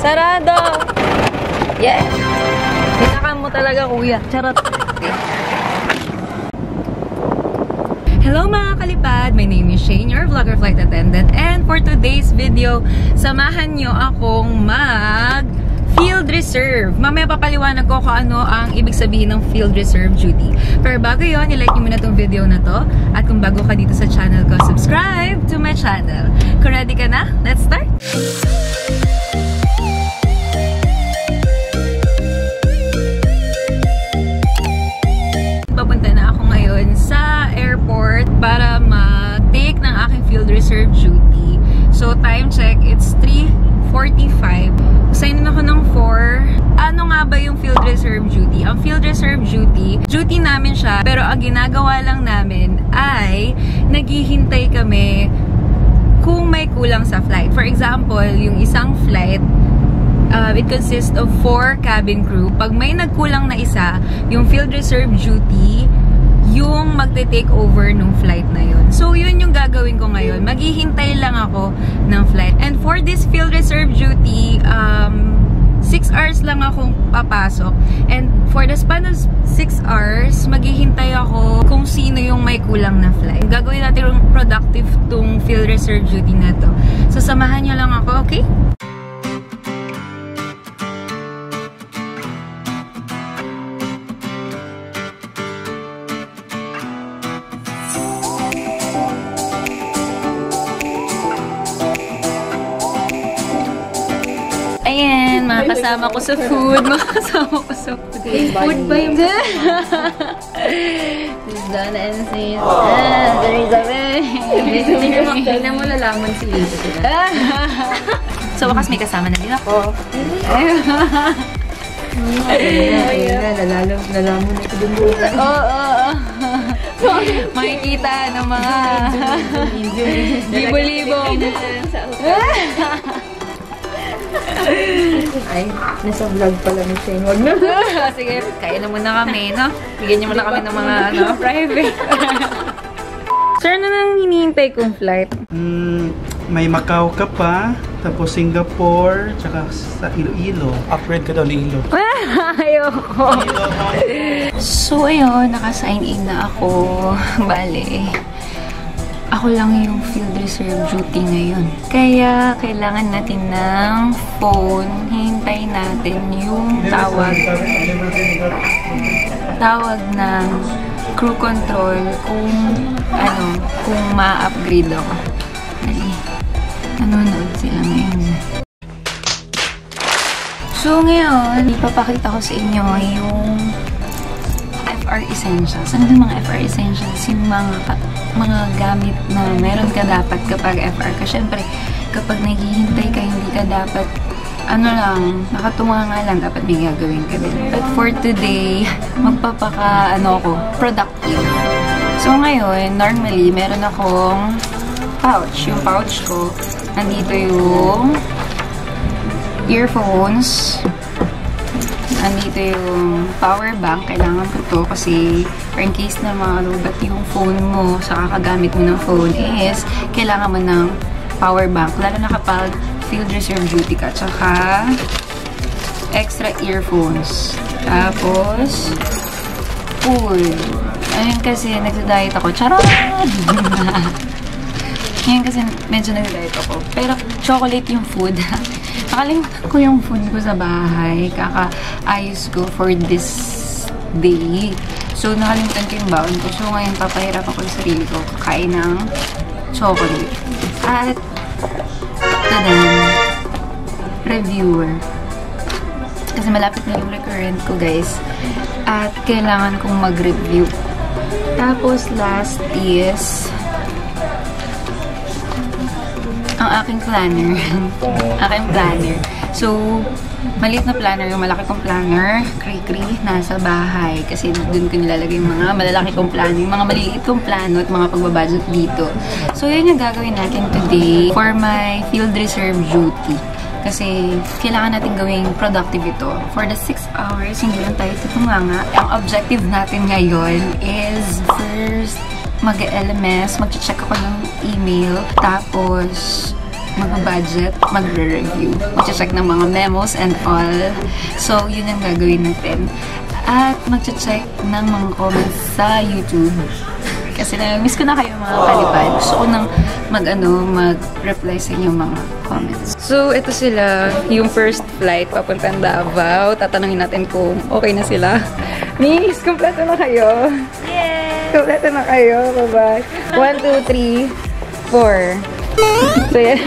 Sarado! Yeah! Pinaka mo talaga, kuya. Charot. Hello mga kalipad! My name is Shane, your vlogger flight attendant. And for today's video, samahan nyo akong field reserve. Mamaya papaliwanag ko kung ano ang ibig sabihin ng field reserve duty. Pero bago yun, i-like nyo muna itong video na to. At kung bago ka dito sa channel ko, subscribe to my channel. Kung ready ka na, let's start! Papunta na ako ngayon sa airport para mag-take ng aking field reserve duty. So, time check, it's 3:45. Sign ako ng 4. Ano nga ba yung field reserve duty? Ang field reserve duty namin siya, pero ang ginagawa lang namin ay naghihintay kami kung may kulang sa flight. For example, yung isang flight, it consists of 4 cabin crew. Pag may nagkulang na isa, yung field reserve duty, yung magte-take over nung flight na yun. So, yun yung gagawin ko ngayon. Maghihintay lang ako ng flight. And for this field reserve duty, 6 hours lang akong papasok. And for the span of 6 hours, maghihintay ako kung sino yung may kulang na flight. Gagawin natin yung productive tong field reserve duty na to. So, samahan nyo lang ako, okay? Ayan, mga kasama ko sa food. Mga kasama ko sa food. Food ba yung Miss Donna and Sis. There is a way. Tingnan mo lalaman si Lisa sila. So, wakas may kasama na din ako. Nalaman na ito dun muna. Oo. Makikita ng mga libo-libong. Ay, nasa vlog pala ni Shane. Wag na. Sige, kaya na muna kami, no? Bigyan niyo muna kami ng mga private. Sir, ano nang hinihintay kong flight? May Macau ka pa, tapos Singapore, tsaka sa Iloilo. Upgrade ka daw ni Ilo. Ayoko. So, ayun, naka-sign in na ako. Bale, ako lang yung field reserve duty ngayon. Kaya, kailangan natin ng phone. Hintayin natin yung tawag ng crew control kung ma-upgrade ako. Ay, nanonood sila ngayon. So, ngayon, ipapakita ko sa inyo yung FR Essentials. Ano yung mga FR Essentials? Yung mga gamit na meron ka dapat kapag FR ka. Siyempre, kapag naghihintay ka, hindi ka dapat, nakatunga nga lang, dapat may gagawin ka din. But for today, productive. So ngayon, normally, meron akong pouch. Yung pouch ko, nandito yung earphones, andito yung power bank. Kailangan ko to kasi in case na malubat yung phone mo sa kakagamit mo ng phone is kailangan mo ng power bank. Lalo na kapag field reserve duty ka. Tsaka extra earphones. Tapos food. Ayun kasi nagda-diet ako. Charot! Ngayon kasi medyo nagda-diet ako. Pero chocolate yung food. Nakalimutan ko yung food ko sa bahay. Kaka-ayos ko for this day. So, nakalimutan ko yung baon ko. So, ngayon papahirap ako sa sarili ko. Kakain ng chocolate. At, reviewer. Kasi malapit na yung recurrent ko, guys. At, kailangan kong mag-review. Tapos, last is ang aking planner. Aking planner. So, maliit na planner, yung malaki kong planner, kri-kri, nasa bahay. Kasi dun ko nilalagay yung mga malalaki kong plano, yung mga maliliit kong plano at mga pagbabudget dito. So, yun yung gagawin natin today for my field reserve duty. Kasi, kailangan natin gawing productive ito. For the 6 hours, hindi lang tayo tutunganga. Ang objective natin ngayon is first, mag-LMS, mag-check ako ng email, tapos mga budget, magre-review. Mag-check ng mga memos and all. So, yun ang gagawin natin. At mag-check ng mga comments sa YouTube. Kasi na-miss ko na kayo mga kalipad. Gusto ko nang mag-reply sa inyong mga comments. So, ito sila. Yung first flight papuntang Davao. Tatanungin natin kung okay na sila. Miss, kompleto na kayo. Yes! Kompleto na kayo. Bye-bye. 1, 2, 3, 4. So, yan.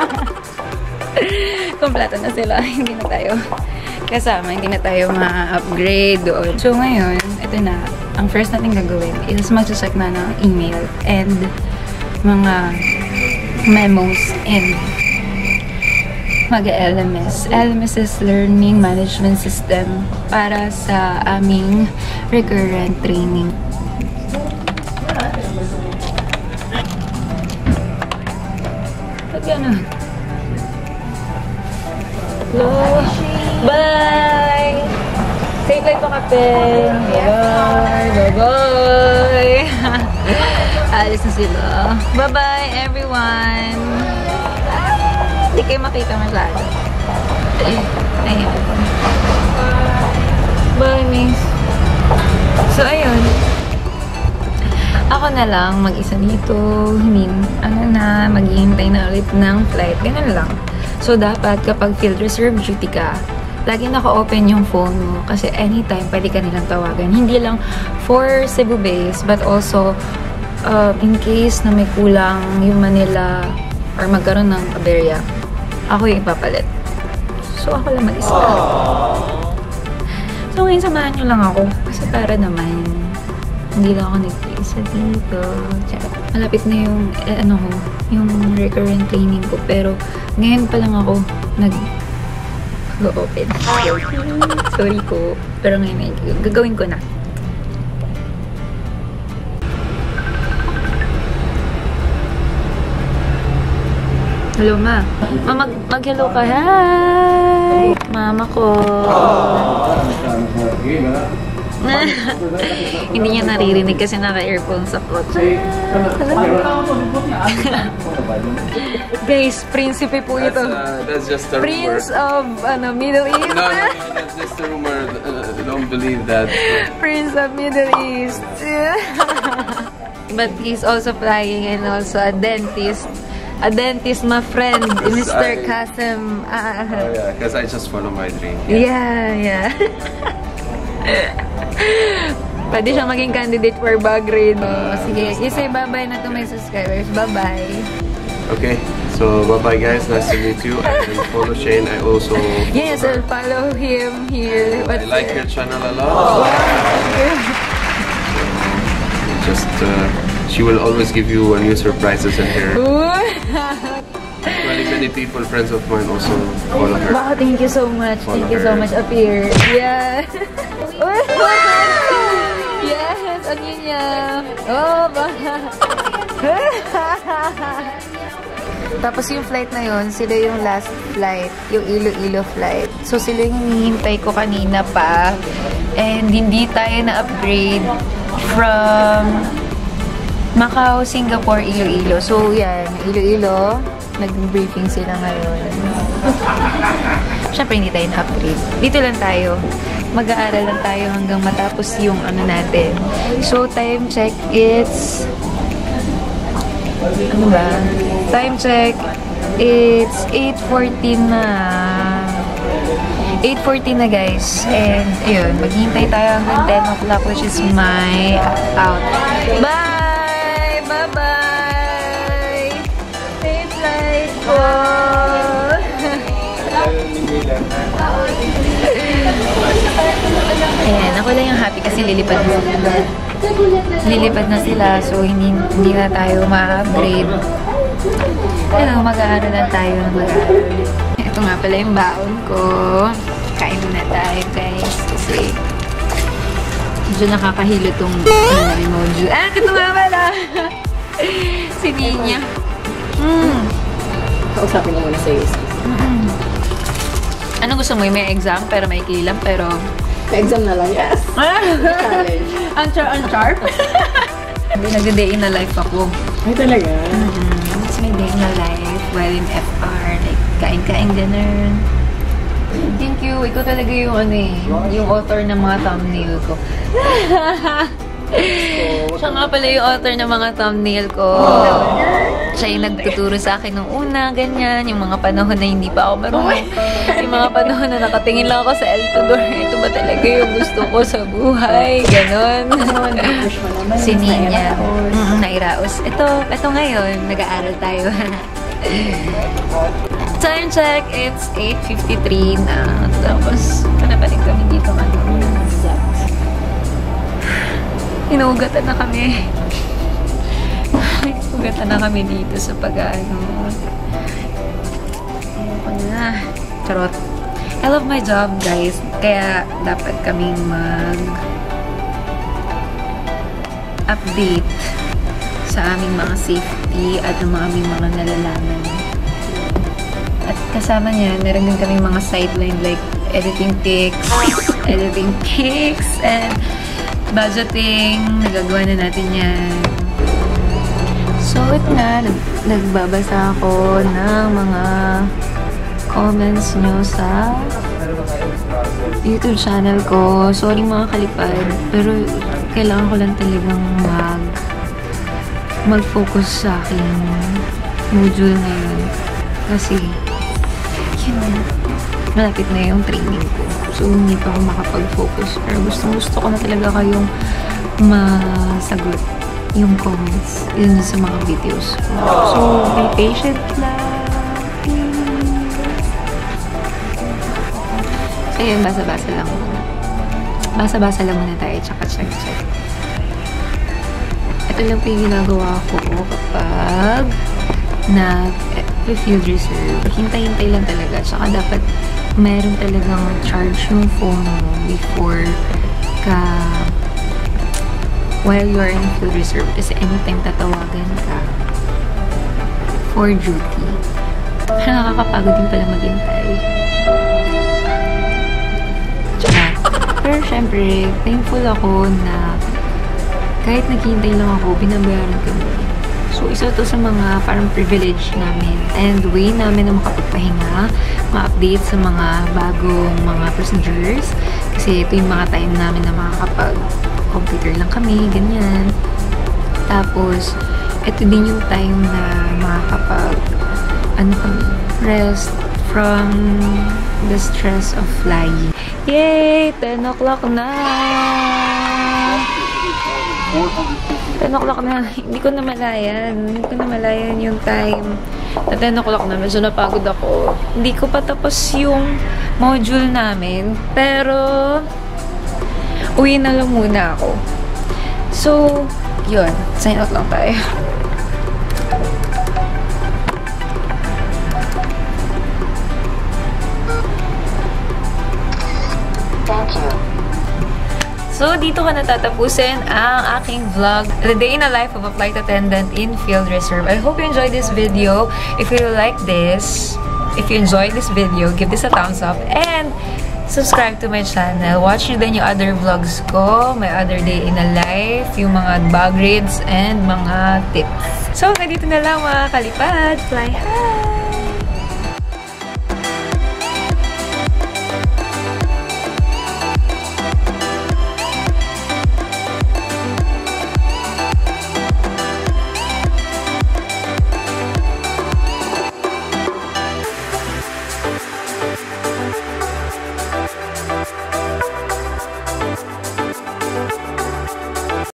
Kompleto na sila. Hindi na tayo kasama. Hindi na tayo ma-upgrade doon. So, ngayon, ito na. Ang first natin gagawin is mag-check na ng email and mga memos and mag-LMS. LMS is Learning Management System para sa aming recurrent training. Ba't gano'n? Hello? Bye! Safe flight po, Captain! Bye! Bye-bye! Alis na sila. Bye-bye, everyone! Hindi kayo makita masyado. Ayan. Bye, miss. So, ayun. Ako na lang mag-isa dito. Maghihintay na ulit ng flight. Ganun lang. So, dapat kapag field reserve duty ka, lagi naka-open yung phone mo kasi anytime pwede ka nilang tawagan. Hindi lang for Cebu base, but also in case na may kulang yung Manila or magkaroon ng aberya, ako yung ipapalit. So, ako lang mag-isa. So, ngayon samahan nyo lang ako kasi para naman hindi lang ako nag-isa dito. Malapit na yung, yung recurrent training ko. Pero, ngayon pa lang ako nag-open. Sorry po. Pero ngayon, gagawin ko na. Hello, ma. Mag-hello ka. Hi! Mama ko. Hindi niya naririnig kasi naka-earphone sa kotse. Guys, prinsipe po ito. That's just a rumor. Prince of Middle East. No, that's just a rumor. Don't believe that. Prince of Middle East. But he's also flying and also a dentist. A dentist, my friend, Mr. Kasim. Oh yeah, because I just follow my dream. Yeah. Pwede siya maging candidate for Bagrid. Sige, you say bye-bye na to my subscribers. Bye-bye. Okay, so bye-bye guys. Nice to meet you. And follow Shane. I also... Yes, I'll follow him here. I like your channel a lot. Just, she will always give you new surprises in here. Many people, friends of mine, also follow her. Wow, thank you so much. Thank you so much, Appear. Yeah. Yes, ano niya? Oh, ba? Tapos yung flight na yun, sila yung last flight, yung Iloilo flight. So sila yung hinihintay ko kanina pa. And hindi tayo na-upgrade from Macau, Singapore, Iloilo. So yan, Iloilo. Nag-briefing sila ngayon. Siyempre, hindi tayo na-upgrade. Dito lang tayo. Mag-aaral lang tayo hanggang matapos yung natin. So, time check, it's... Ano ba? Time check, it's 8:14 na. 8:14 na, guys. And, ayun, maghihintay tayo hanggang 10 o'clock, which is my out. Bye! Bye-bye! Ayan, ako lang yung happy kasi lilipad na sila. Lilipad na sila, so hindi na tayo ma-upgrade. Ano, mag-aaral lang tayo ng mag-aaral. Ito nga pala yung baon ko. Kain na tayo, guys. Kasi medyo nakakahilo tong emoji. Ah, ito nga pala! Si Ninya. Kausapin mo muna sa iyo. Ano gusto mo? May exam pero may kilang pero... Exam na lang, yes. Challenge. Ang sharp? Nag-day in the life ako. Ay, talaga? It's my day in the life. while in FR. Like, kain-kain ganun. Thank you. Ikaw talaga yung ano eh, yung author ng mga thumbnail ko. Siya nga pala yung author ng mga thumbnail ko. Siya yung nagtuturo sa akin nung una, ganyan. Yung mga panahon na hindi pa ako marunong. Yung mga panahon na nakatingin lang ako sa El Tudor. Ito ba talaga yung gusto ko sa buhay? Ganon. Si Nina. Nairaos. Ito ngayon, nag-aaral tayo. Time check, it's 8:53 na. Tapos, panapalig kami dito. Inugatan na kami. Inugatan na kami dito sa pag-ano. Ayoko na. Charot. I love my job, guys. Kaya, dapat kaming mag-update sa aming mga safety at ng aming mga nalalaman. At kasama niya, meron din kaming mga sideline like editing pics, and budgeting. Nagagawa na natin yan. So, ito na. Nagbabasa ako ng mga comments nyo sa YouTube channel ko. Sorry mga kalipad, pero kailangan ko lang talagang mag-focus sa aking module ngayon. Kasi, malapit na yung training ko. So, hindi pa ako makapag-focus. Pero gusto ko na talaga kayong masagot yung comments yun sa mga videos ko. So, be patient lang. So, yun, basa-basa lang muna. Basa-basa lang muna tayo, tsaka check-check. Ito lang po yung ginagawa ko kapag field reserve. Hintay-hintay lang talaga. Tsaka dapat meron talagang charge yung phone mo before while you're in field reserve. Kasi anytime tatawagan ka for duty. Nakakapagod din pala maghintay. Tsaka, pero syempre, thankful ako na kahit naghihintay lang ako, binabayaran ko na. So, isa to sa mga parang privilege namin and way namin na makapagpahinga, ma-update sa mga bagong mga procedures. Kasi ito yung mga time namin na makakapag-computer lang kami, ganyan. Tapos, ito din yung time na rest from the stress of flying. Yay! 10 o'clock na! 10 o'clock na. Hindi ko na malayan yung time. Na 10 o'clock na. Medyo napagod ako. Hindi ko pa tapos yung module namin. Pero, uwi na lang muna ako. So, yun. Sign out lang tayo. Thank you. So, dito ko natatapusin ang aking vlog, The Day in the Life of a Flight Attendant in Field Reserve. I hope you enjoyed this video. If you enjoyed this video, give this a thumbs up and subscribe to my channel. Watch nyo din yung other vlogs ko, my other day in a life, yung mga bag rids and mga tips. So, hanggang dito na lang mga kalipad. Fly high!